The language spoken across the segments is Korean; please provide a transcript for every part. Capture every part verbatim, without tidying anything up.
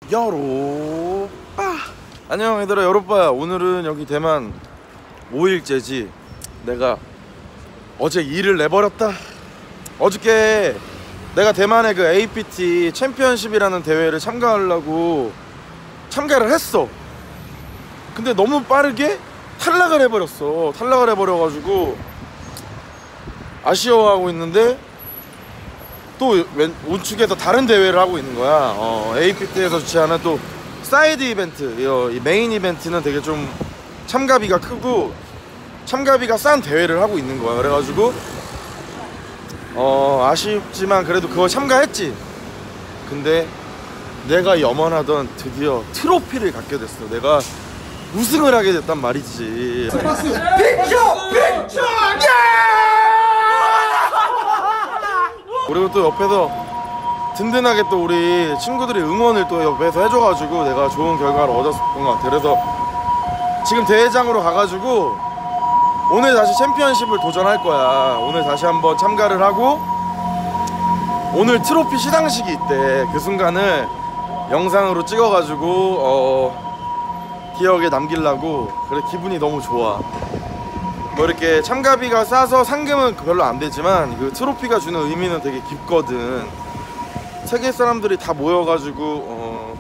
여로빠. 안녕 얘들아, 여로빠야. 오늘은 여기 대만 오 일째지. 내가 어제 일을 내버렸다. 어저께 내가 대만의 그 에이피티 챔피언십이라는 대회를 참가하려고 참가를 했어. 근데 너무 빠르게 탈락을 해버렸어. 탈락을 해버려가지고 아쉬워하고 있는데 또 우측에서 다른 대회를 하고 있는 거야. 어, 에이피티에서 주최하는 또 사이드 이벤트, 이 메인 이벤트는 되게 좀 참가비가 크고 참가비가 싼 대회를 하고 있는 거야. 그래가지고 어 아쉽지만 그래도 그거 참가했지. 근데 내가 염원하던 드디어 트로피를 갖게 됐어. 내가 우승을 하게 됐단 말이지. 픽쳐! 픽쳐! 그리고 또 옆에서 든든하게 또 우리 친구들이 응원을 또 옆에서 해줘가지고 내가 좋은 결과를 얻었던 것 같아. 그래서 지금 대회장으로 가가지고 오늘 다시 챔피언십을 도전할 거야. 오늘 다시 한번 참가를 하고 오늘 트로피 시상식이 있대. 그 순간을 영상으로 찍어가지고 어, 기억에 남기려고. 그래, 기분이 너무 좋아. 뭐 이렇게 참가비가 싸서 상금은 별로 안 되지만 그 트로피가 주는 의미는 되게 깊거든. 세계 사람들이 다 모여가지고 어,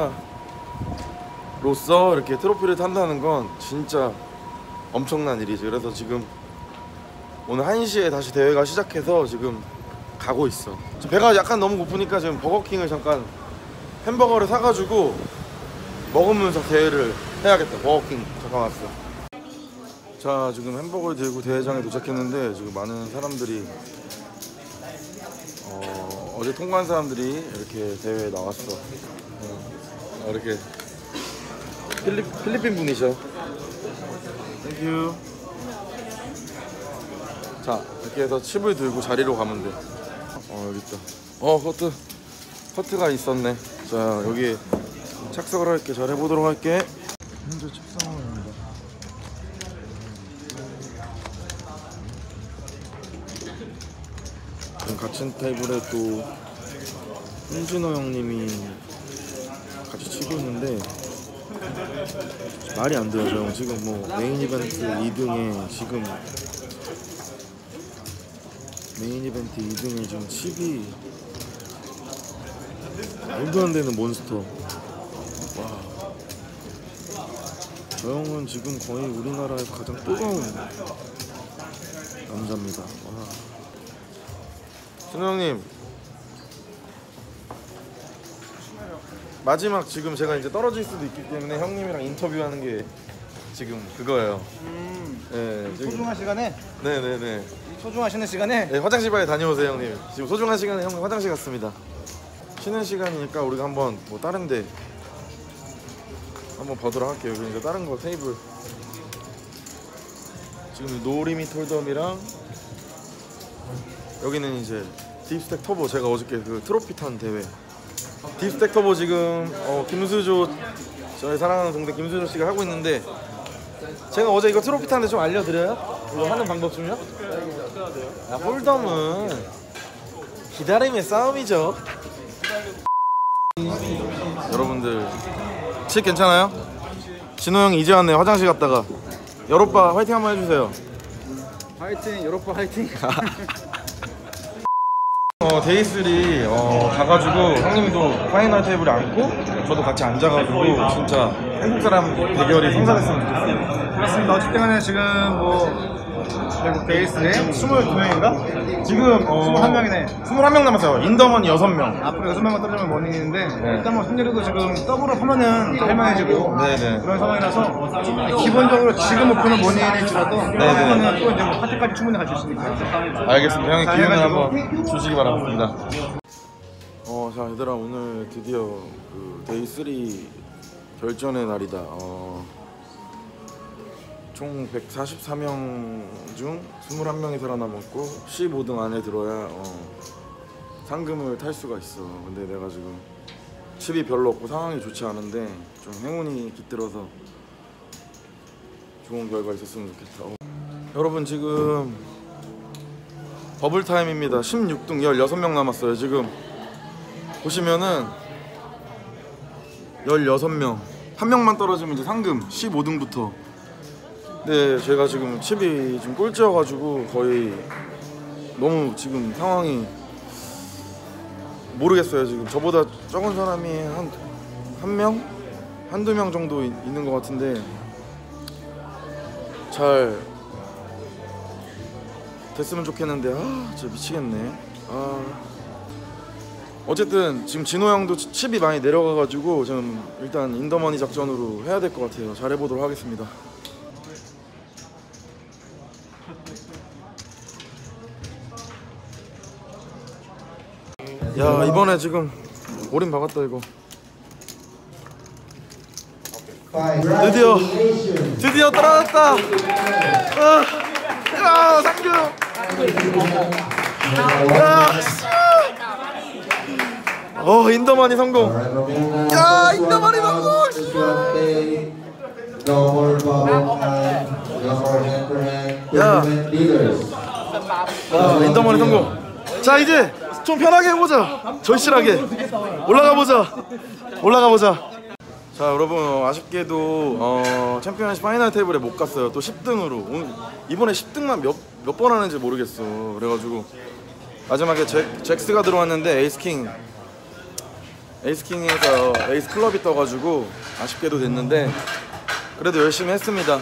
코리아로서 이렇게 트로피를 탄다는 건 진짜 엄청난 일이지. 그래서 지금 오늘 한 시에 다시 대회가 시작해서 지금 가고 있어. 지금 배가 약간 너무 고프니까 지금 버거킹을 잠깐 햄버거를 사가지고 먹으면서 대회를 해야겠다. 버거킹 잠깐 왔어. 자, 지금 햄버거를 들고 대회장에 도착했는데 지금 많은 사람들이 어, 어제 통과한 사람들이 이렇게 대회에 나왔어. 어, 이렇게 필리, 필리핀 분이셔. 땡큐. 자, 이렇게 해서 칩을 들고 자리로 가면 돼. 어, 여기 있다. 어, 커트. 커트가 있었네. 자, 여기 착석을 할게. 잘 해보도록 할게. 현재 칩 상황입니다. 같은 테이블에 또 홍진호 형님이 같이 치고 있는데 말이 안 돼요. 저 형 지금 뭐 메인 이벤트 이 등에 지금 메인 이벤트 이 등에 지금 칩이 말도 안 되는 몬스터. 와, 저 형은 지금 거의 우리나라에서 가장 뜨거운 남자입니다. 와. 준호 형님, 마지막 지금 제가 이제 떨어질 수도 있기 때문에 형님이랑 인터뷰하는 게 지금 그거예요. 음, 네, 지금 소중한 시간에. 네네네. 이 소중한 쉬는 시간에. 네, 화장실 빨리 다녀오세요 형님. 지금 소중한 시간에 형님 화장실 갔습니다. 쉬는 시간이니까 우리가 한번 뭐 다른데 한번 보도록 할게요. 여기 이제 다른 거 테이블. 지금 노리밋 홀덤이랑 여기는 이제 딥스택 터보. 제가 어저께 그 트로피 탄 대회. 딥스택 터보 지금 어, 김수조, 저희 사랑하는 동생 김수조 씨가 하고 있는데 제가 어제 이거 트로피 탄데 좀 알려드려요? 이거 하는 방법 좀요? 아, 홀덤은 기다림의 싸움이죠. 여러분들 칩 괜찮아요? 진호 형이 이제 왔네요. 화장실 갔다가. 여로빠 화이팅 한번 해주세요. 화이팅, 여로빠 화이팅. 어, 데이쓰리 어, 가가지고 형님도 파이널 테이블에 앉고 저도 같이 앉아가지고 진짜 한국 사람 대결이 성사됐으면 좋겠어요. 그렇습니다. 어쨌든 지금 뭐 결국 데이쓰리 스물두 명인가? 지금 어, 스물한 명이네. 스물한 명 남았어요. 인더먼 여섯 명. 앞으로 여섯 명만 떨어지면 원인인데 네. 일단 뭐 승리도 지금 더블로 하면은 할만해지고 네네. 그런 상황이라서 기본적으로 지금 목표는 원인일지라도 하면은 또 이제 뭐 파트까지 충분히 갈 수 있으니까. 알겠습니다. 형이 기회를 한번 주시기 바랍니다. 어, 자 얘들아, 오늘 드디어 그 데이쓰리 결전의 날이다. 어, 총 백사십사 명 중 이십일 명이 살아남았고 십오 등 안에 들어야 어, 상금을 탈 수가 있어. 근데 내가 지금 칩이 별로 없고 상황이 좋지 않은데 좀 행운이 깃들어서 좋은 결과 있었으면 좋겠다. 어. 여러분 지금 버블타임입니다. 십육 등 열여섯 명 남았어요. 지금 보시면은 열여섯 명, 한 명만 떨어지면 이제 상금 십오 등부터. 네, 제가 지금 칩이 좀 꼴찌여가지고 거의 너무 지금 상황이 모르겠어요. 지금 저보다 적은 사람이 한 한 명? 한두 명 정도 이, 있는 것 같은데 잘 됐으면 좋겠는데 아 진짜 미치겠네. 아 어쨌든 지금 진호 형도 칩이 많이 내려가가지고 좀 일단 인더머니 작전으로 해야 될 것 같아요. 잘해보도록 하겠습니다. 야 이번에 지금 올인 박았다 이거. 드디어 드디어 떨어졌다. 아, 야 상규. 야 어 인더머니 성공. 야 인더머니 성공. 야 아, 인더머니 성공. 자 이제 좀 편하게 해보자. 절실하게 올라가보자. 올라가보자. 자 여러분 아쉽게도 어, 챔피언십 파이널 테이블에 못 갔어요. 또 십 등으로 오늘, 이번에 십 등만 몇 몇 번 하는지 모르겠어. 그래가지고 마지막에 잭, 잭스가 들어왔는데 에이스킹 에이스킹에서 에이스 클럽이 떠가지고 아쉽게도 됐는데 그래도 열심히 했습니다.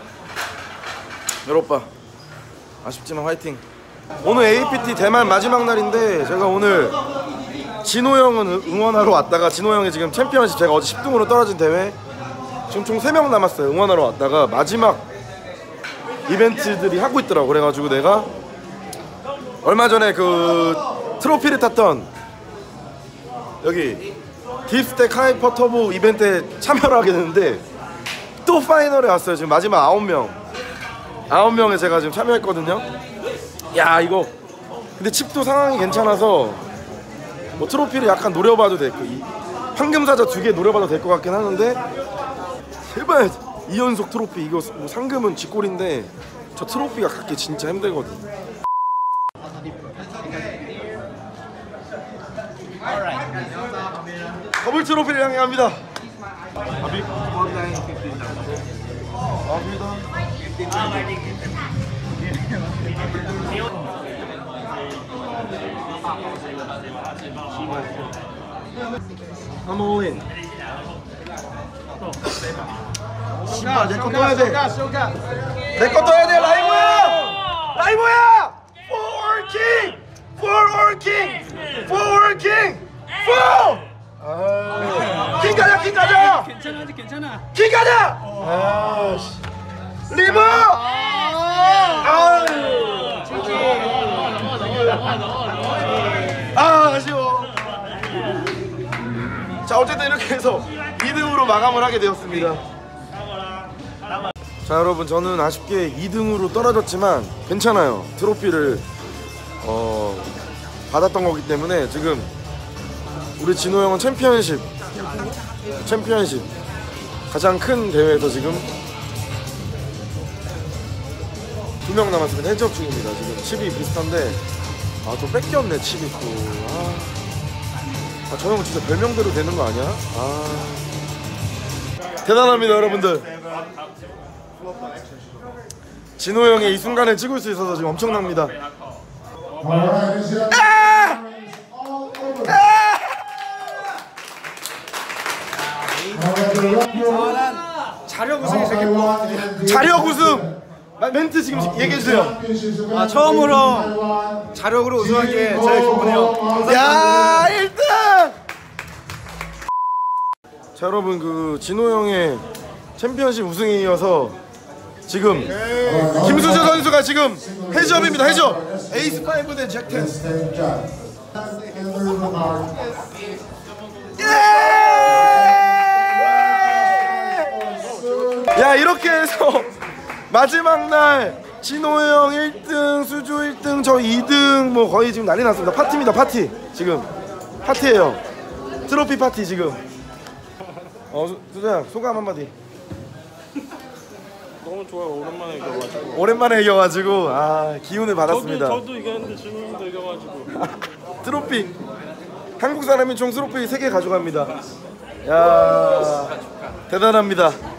여러오빠 아쉽지만 화이팅. 오늘 에이피티 대만 마지막 날인데 제가 오늘 진호 형은 응원하러 왔다가 진호 형이 지금 챔피언십 제가 어제 십 등으로 떨어진 대회 지금 총 세 명 남았어요. 응원하러 왔다가 마지막 이벤트들이 하고 있더라고. 그래가지고 내가 얼마 전에 그 트로피를 탔던 여기 딥스택 하이퍼 터보 이벤트에 참여를 하게 됐는데 또 파이널에 왔어요. 지금 마지막 아홉 명 아홉 명에 제가 지금 참여했거든요. 야 이거 근데 칩도 상황이 괜찮아서 뭐 트로피를 약간 노려봐도 될 거, 황금사자 두 개 노려봐도 될 것 같긴 하는데 제발 이 연속 트로피. 이거 뭐 상금은 쥐꼴인데 저 트로피가 갖기 진짜 힘들거든. 더블 트로피를 향해 갑니다. I'm all in. 씨발 내거 떠야 돼. 내거 떠야 돼. 라이브야. 라이브야. For king. For king. For king. For. 킹 가자. 킹 가자. 괜찮아, 괜찮아. 킹 가자. 아 씨. 리브. 아. 아 아쉬워. 자 어쨌든 이렇게 해서 이 등으로 마감을 하게 되었습니다. 자 여러분 저는 아쉽게 이 등으로 떨어졌지만 괜찮아요. 트로피를 어, 받았던 거기 때문에 지금 우리 진호 형은 챔피언십 챔피언십 가장 큰 대회에서 지금 두 명 남았습니다. 해적 중입니다. 지금 칩이 비슷한데 아 또 뺏겼네 칩이 또. 아. 아, 저 형은 진짜 별명대로 되는 거 아니야? 아 대단합니다 여러분들. 진호 형의 이 순간을 찍을 수 있어서 지금 엄청납니다. 아! 아! 자력 우승이 되게 고맙습니다. 자력 우승! 멘트 지금 얘기해주세요. 아, 처음으로 자력으로 우승한 게 제일 기쁘네요. 야 일 등! 자 여러분 그 진호 형의 챔피언십 우승에 이어서 지금 김수재 선수가 지금 해저입니다. 해저 에이스 파이브 대 잭텐. 야 이렇게 해서 마지막 날 진호 형 일 등, 수주 일 등, 저 이 등 뭐 거의 지금 난리 났습니다. 파티입니다. 파티. 지금 파티예요. 트로피 파티 지금. 어 수, 수주야 소감 한마디. 너무 좋아요. 오랜만에 이겨가지고. 오랜만에 이겨가지고 아 기운을 받았습니다. 저도, 저도 이겼는데 진호 형도 이겨가지고. 트로피 한국 사람이 총 트로피 세 개 가져갑니다. 야 대단합니다.